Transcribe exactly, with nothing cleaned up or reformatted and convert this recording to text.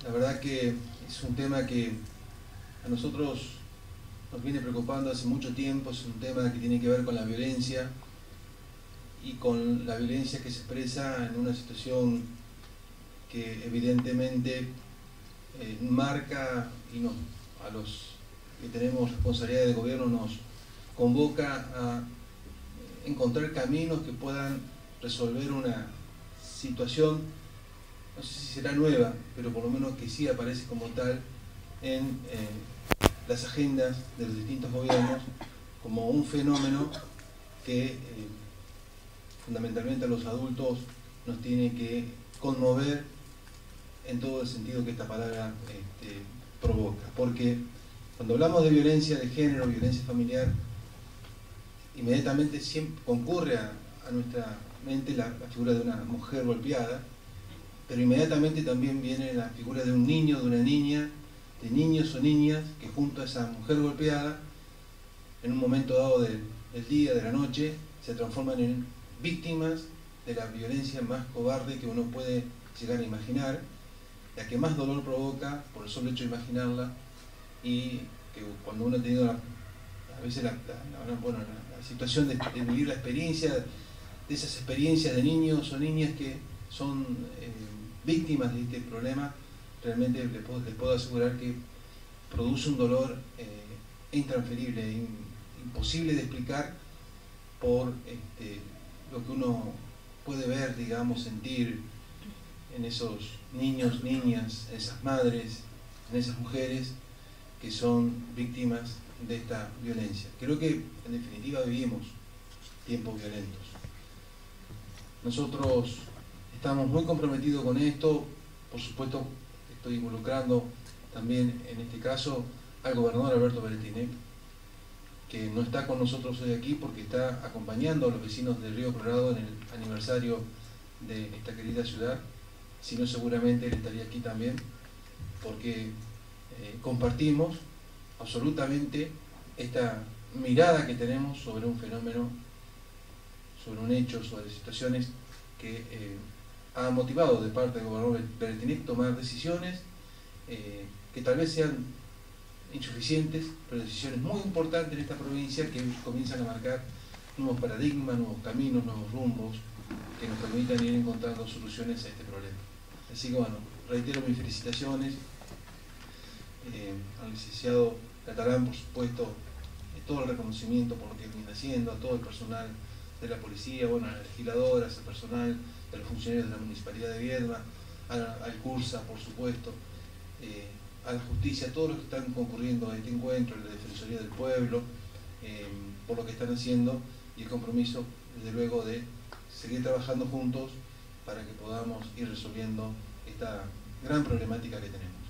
La verdad que es un tema que a nosotros nos viene preocupando hace mucho tiempo. Es un tema que tiene que ver con la violencia y con la violencia que se expresa en una situación que evidentemente eh, marca y nos, a los que tenemos responsabilidad de gobierno nos convoca a encontrar caminos que puedan resolver una situación, no sé si será nueva, pero por lo menos que sí aparece como tal en eh, las agendas de los distintos gobiernos como un fenómeno que eh, fundamentalmente a los adultos nos tiene que conmover en todo el sentido que esta palabra este, provoca. Porque cuando hablamos de violencia de género, violencia familiar, inmediatamente siempre concurre a, a nuestra mente la, la figura de una mujer golpeada, pero inmediatamente también viene la figura de un niño, de una niña, de niños o niñas que junto a esa mujer golpeada, en un momento dado de, del día, de la noche, se transforman en víctimas de la violencia más cobarde que uno puede llegar a imaginar, la que más dolor provoca por el solo hecho de imaginarla, y que cuando uno ha tenido la, a veces la, la, la, bueno, la, la situación de, de vivir la experiencia, de esas experiencias de niños o niñas que son eh, víctimas de este problema, realmente les puedo, les puedo asegurar que produce un dolor eh, intransferible, in, imposible de explicar por este, lo que uno puede ver, digamos, sentir en esos niños, niñas, en esas madres, en esas mujeres que son víctimas de esta violencia. Creo que en definitiva vivimos tiempos violentos. Nosotros estamos muy comprometidos con esto. Por supuesto estoy involucrando también en este caso al gobernador Alberto Berrettinec, que no está con nosotros hoy aquí porque está acompañando a los vecinos de Río Colorado en el aniversario de esta querida ciudad. Si no, seguramente él estaría aquí también, porque eh, compartimos absolutamente esta mirada que tenemos sobre un fenómeno, sobre un hecho, sobre situaciones que eh, ha motivado de parte del gobernador Berrettinec tomar decisiones eh, que tal vez sean insuficientes, pero decisiones muy importantes en esta provincia que comienzan a marcar nuevos paradigmas, nuevos caminos, nuevos rumbos que nos permitan ir encontrando soluciones a este problema. Así que bueno, reitero mis felicitaciones eh, al licenciado Catalán, por supuesto, eh, todo el reconocimiento por lo que viene haciendo, a todo el personal de la policía, bueno, a las legisladoras, al personal de los funcionarios de la Municipalidad de Viedma, al, al CURSA, por supuesto, eh, a la justicia, a todos los que están concurriendo a este encuentro, a la Defensoría del Pueblo, eh, por lo que están haciendo y el compromiso, desde luego, de seguir trabajando juntos para que podamos ir resolviendo esta gran problemática que tenemos.